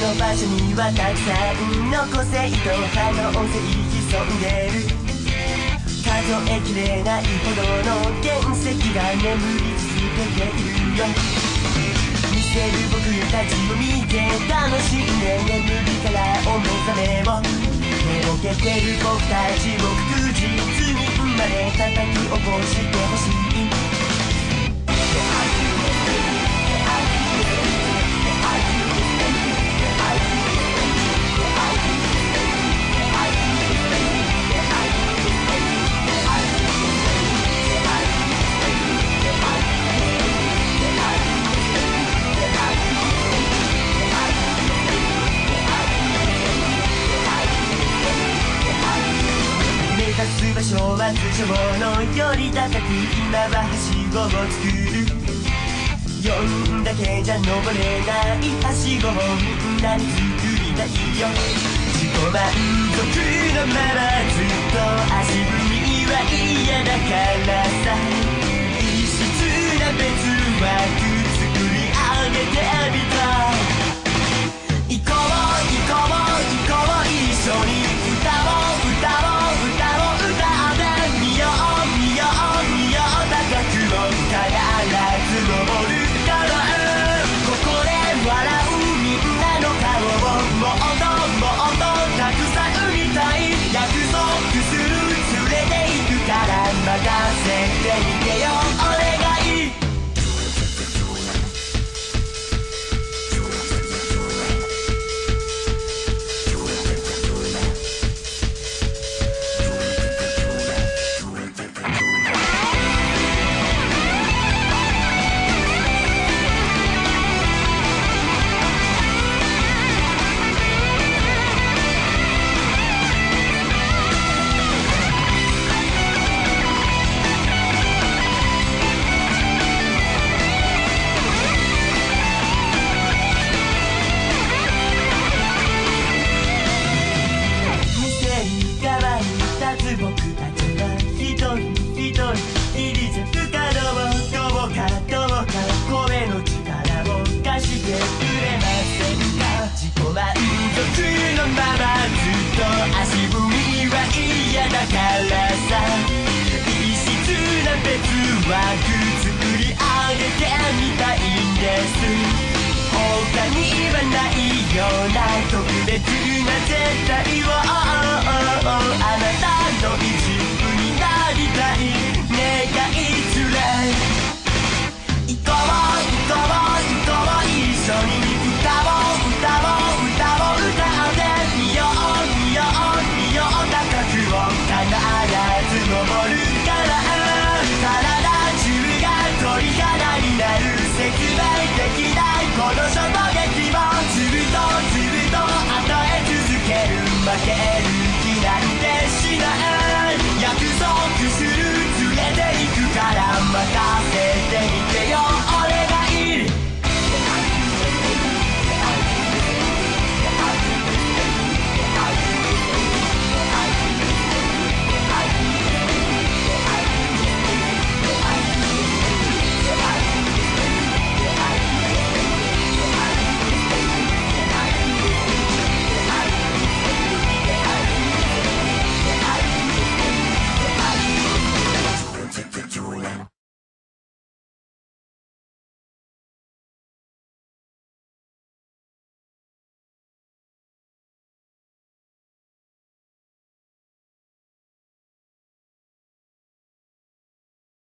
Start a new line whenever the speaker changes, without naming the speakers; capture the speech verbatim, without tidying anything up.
の場所にはたくさんの個性と可能性潜んでる。数えきれないほどの原石が眠り続けているよ。見せる僕たちを見て楽しんで眠りからお目覚めを寝ぼけてる僕たちを確実に生まれ叩き起こしてほしい。場所は通常のより高く今ははしごを作る。よんだけじゃ登れないはしごをみんなに作りたいよ。自己満足のままずっと足踏みは嫌だからさ。異質な別枠作り上げてみた。行こう行こう行こう一緒に歌おう歌おう任せてみてよお願い。僕たちは一人一人きりじゃ不可能。どうかどうか声の力を貸してくれませんか。自己満足のままずっと足踏みは嫌だからさ。異質な別枠作り上げてみたいんです。他にはないような特別